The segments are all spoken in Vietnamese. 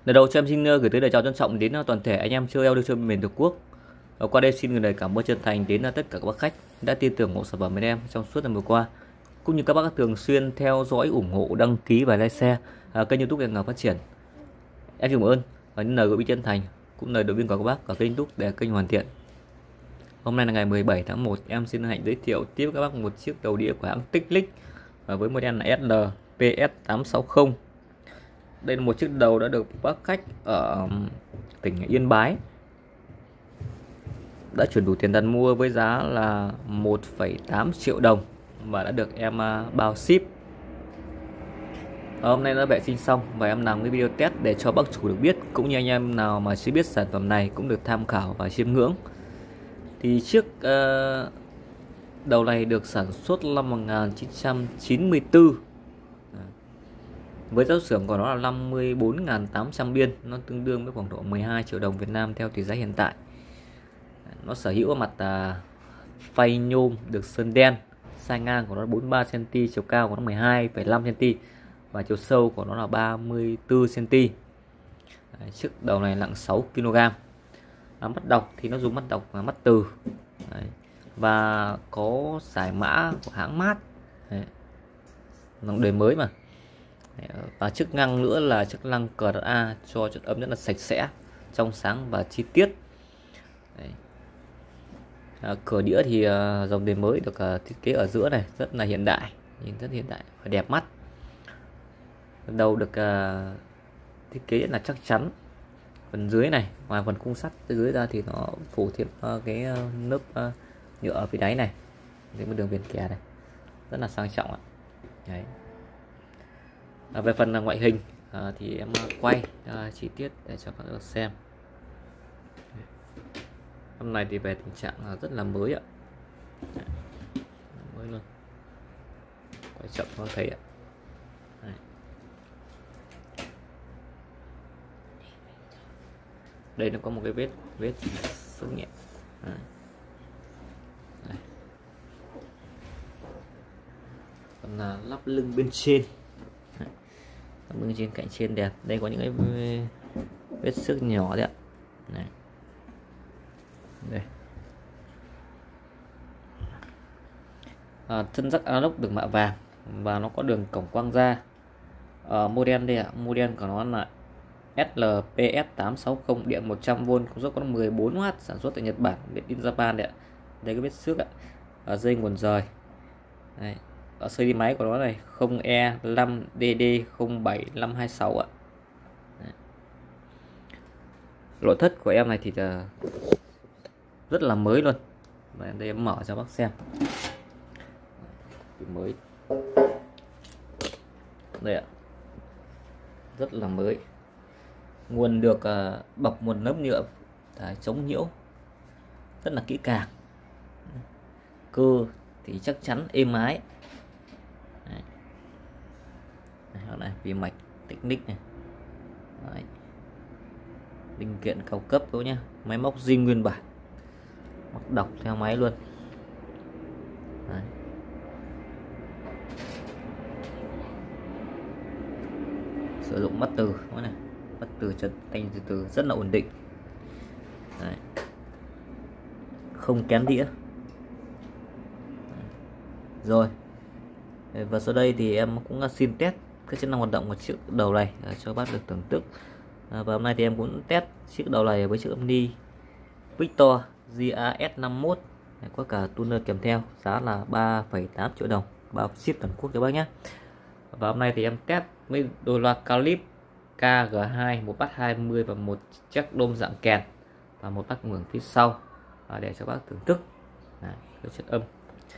Lần đầu cho em xin gửi tới lời chào trân trọng đến toàn thể anh em chơi audio chơi miền Tổ quốc. Qua đây xin gửi lời cảm ơn chân thành đến tất cả các bác khách đã tin tưởng ủng hộ sản phẩm bên em trong suốt năm vừa qua, cũng như các bác thường xuyên theo dõi, ủng hộ, đăng ký và like share kênh YouTube Ngày Càng Phát Triển. Em cảm ơn và những lời gửi chân thành cũng lời động viên của các bác ở kênh YouTube để kênh hoàn thiện. Hôm nay là ngày 17 tháng 1, em xin hạnh giới thiệu tiếp các bác một chiếc đầu đĩa của hãng Technic với model là SLPS860. Đây là một chiếc đầu đã được bác khách ở tỉnh Yên Bái đã chuyển đủ tiền đặt mua với giá là 1,8 triệu đồng và đã được em bao ship. Hôm nay đã vệ sinh xong và em làm cái video test để cho bác chủ được biết, cũng như anh em nào mà chưa biết sản phẩm này cũng được tham khảo và chiêm ngưỡng. Thì chiếc đầu này được sản xuất năm 1994 với giá xưởng của nó là 54.800 biên, nó tương đương với khoảng độ 12 triệu đồng Việt Nam theo tỷ giá hiện tại. Nó sở hữu mặt phay nhôm được sơn đen, size ngang của nó 43 cm, chiều cao của nó 12,5 cm và chiều sâu của nó là 34 cm. Chiếc đầu này nặng 6 kg. Mắt đọc thì nó dùng mắt đọc và mắt từ. Và có giải mã của hãng Mát. Đời mới mà. Và chức năng nữa là chức năng CRA cho chất âm rất là sạch sẽ, trong sáng và chi tiết. Cửa đĩa thì dòng đời mới được thiết kế ở giữa này rất là hiện đại, nhìn rất hiện đại và đẹp mắt. Đầu được thiết kế rất là chắc chắn. Phần dưới này, ngoài phần khung sắt dưới ra thì nó phủ thêm cái lớp nhựa ở phía đáy này, cái đường viền kè này rất là sang trọng ạ. Đấy. Về phần ngoại hình thì em quay chi tiết để cho các bạn được xem. Hôm nay thì về tình trạng rất là mới ạ. Mới luôn. Quay chậm có thấy ạ. Đấy. Đây nó có một cái vết sâu nhẹ. Đấy. Đây. Còn là lắp lưng bên trên. Lưng trên cạnh trên đẹp. Đây có những cái vết xước nhỏ đấy ạ. Này. Đây. Chân rắc analog được mạ vàng và nó có đường cổng quang ra. Model đây ạ, model của nó là SLPS860, điện 100V, công suất có 14W, sản xuất tại Nhật Bản, made in Japan đấy ạ. Đây cái vết xước ạ. Dây nguồn rời. Đây. Ở sơ đi máy của nó này 0E5DD07526 ạ. Đấy. Nội thất của em này thì rất là mới luôn. Và đây em mở cho bác xem. Mới. Đây ạ. Rất là mới. Nguồn được bọc một lớp nhựa chống nhiễu rất là kỹ càng. Cơ thì chắc chắn êm ái. Này, vì mạch Technic này. Đấy. Linh kiện cao cấp đâu nhá, máy móc zin nguyên bản, mắt đọc theo máy luôn. Đấy. Sử dụng mắt từ này, mắt từ chân tay từ rất là ổn định. Đấy. Không kén đĩa. Rồi. Và sau đây thì em cũng xin test các chức năng hoạt động của chiếc đầu này cho bác được thưởng thức. Và hôm nay thì em cũng test chiếc đầu này với chiếc âm ni Victor GAS51 này, có cả tuner kèm theo, giá là 3,8 triệu đồng, bao ship toàn quốc cho bác nhé. Và hôm nay thì em test với đôi loa Calip KG2, một bát 20 và một chiếc đôm dạng kèn và một bát ngưỡng phía sau để cho bác thưởng thức cái chất âm.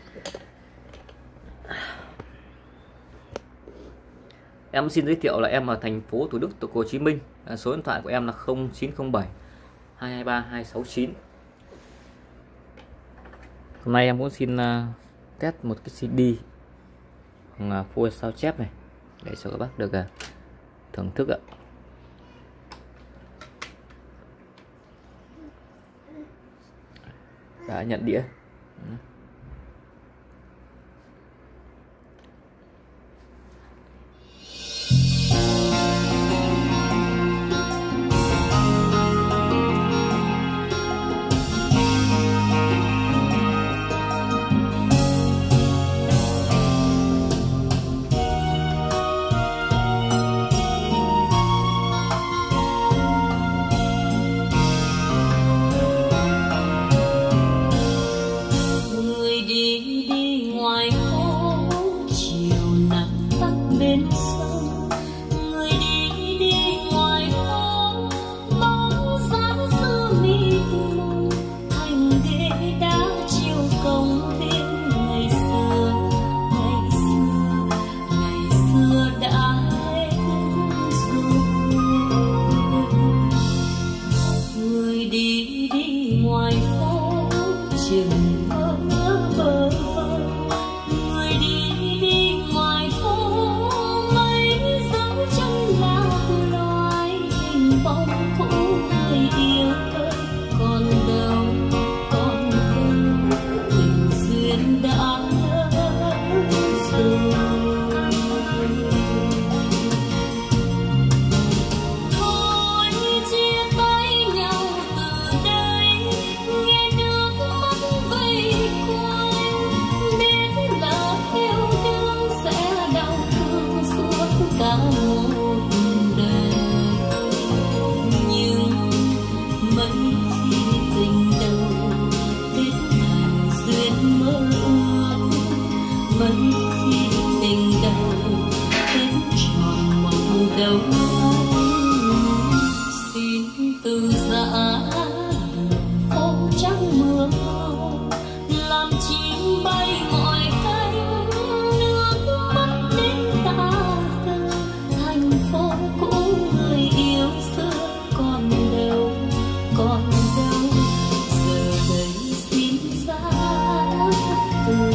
Em xin giới thiệu là em ở thành phố Thủ Đức, Hồ Chí Minh. Số điện thoại của em là 0907 223 269. Hôm nay em cũng xin test một cái CD full sao chép này để cho các bác được thưởng thức ạ. Đã nhận đĩa. xin từ giã phố trắng mưa làm chim bay mọi cánh, nước mắt đến ta từ thành phố cũ, người yêu xưa còn đâu giờ đây xin ra từ.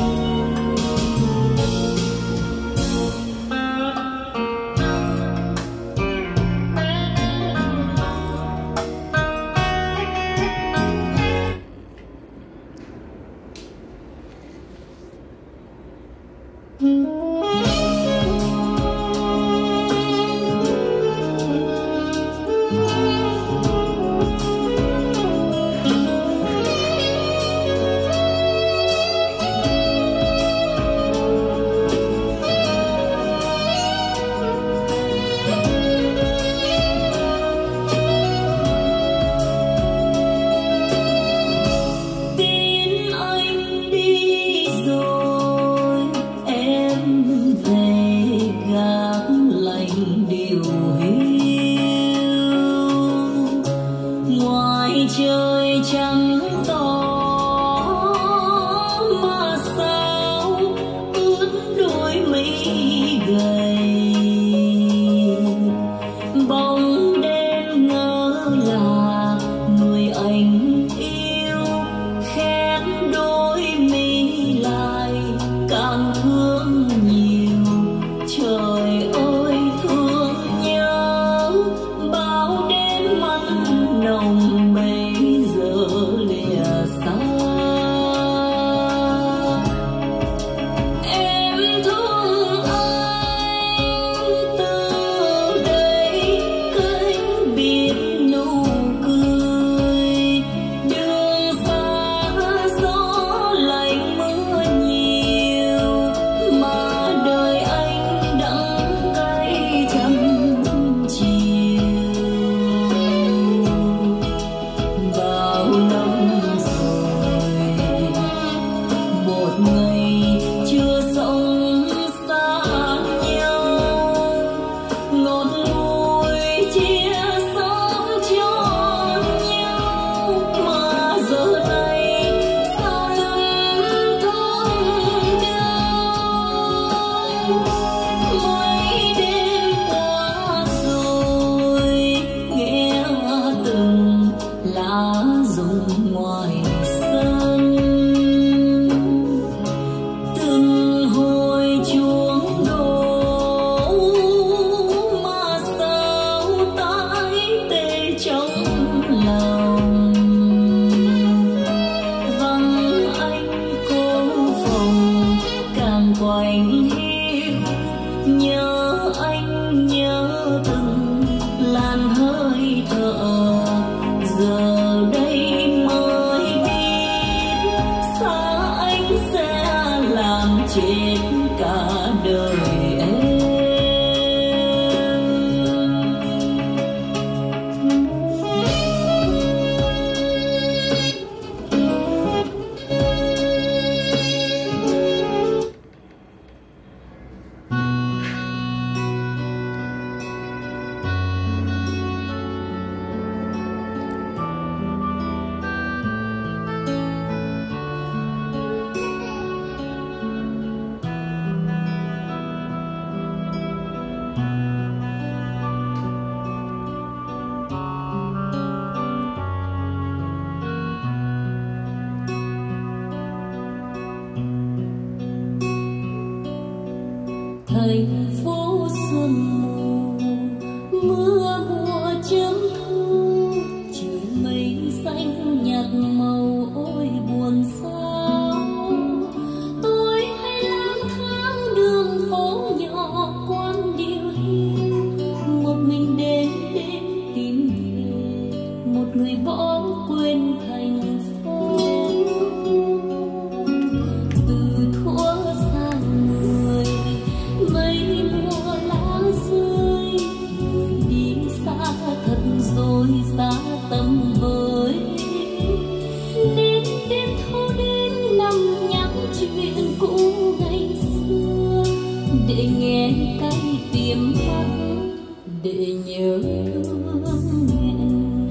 để nhớ thương nghẹn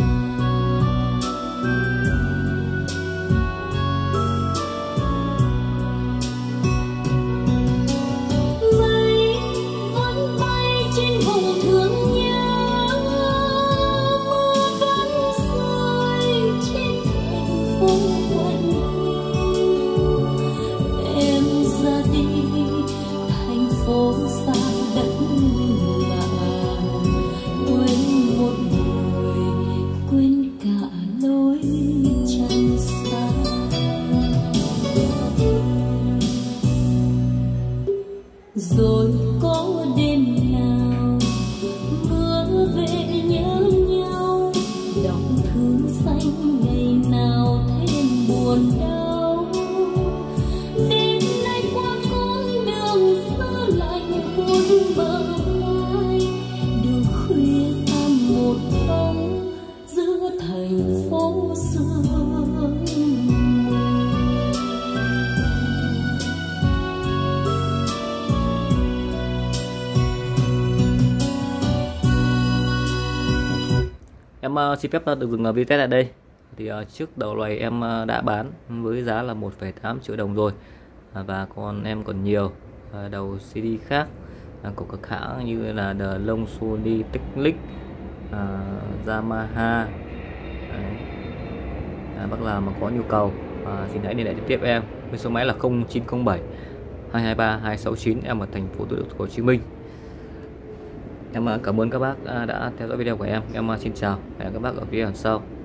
mây vẫn bay trên vùng thương nhớ, mưa vẫn rơi trên thành phố quạnh hiu. Em ra đi thành phố xa đất lạ, quên một người, quên cả lối chân xa. Rồi có đêm nào mưa về nhớ nhau, đọc thư xanh ngày nào thêm buồn đau. Đêm nay qua con đường xa lạnh buốt bờ vai, đường khuya tan một bóng giữa thành phố sương mù. Em xin phép được dừng video tại đây. Thì trước đầu loài em đã bán với giá là 1,8 triệu đồng rồi, và còn em còn nhiều đầu CD khác của các hãng như là The Long, Sony, Technic, Yamaha. Bác nào mà có nhu cầu xin hãy liên hệ trực tiếp em với số máy là 0907 223 269, em ở thành phố Thủ Đức, Hồ Chí Minh. Em cảm ơn các bác đã theo dõi video của em. Em xin chào, hẹn gặp các bác ở video lần sau.